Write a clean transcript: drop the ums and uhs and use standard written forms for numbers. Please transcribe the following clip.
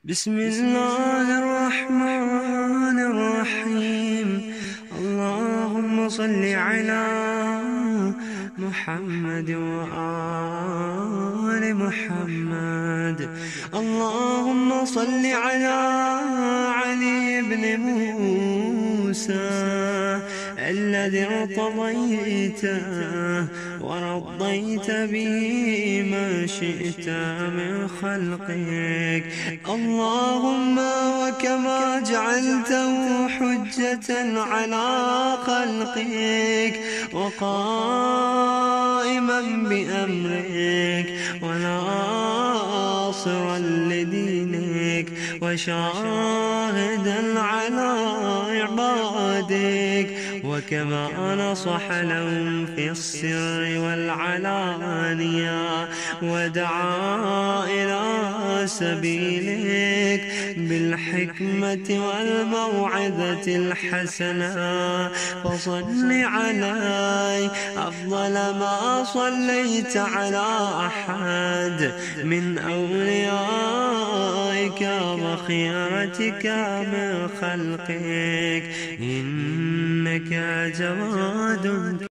بسم الله الرحمن الرحيم. اللهم صل على محمد وآل محمد. اللهم صل على علي بن موسى الذي ارتضيته ورضيت به ما شئت من خلقك. اللهم وكما جعلته حجة على خلقك وقائما بأمرك وناصرا لدينك وشاهدا على عبادك، وكما نصح لهم في السر والعلانية ودعا إلى سبيلك بالحكمة والموعظة الحسنة، فصل عليه أفضل ما صليت على أحد من أوليائك وخيرتك من خلقك، إنك جواد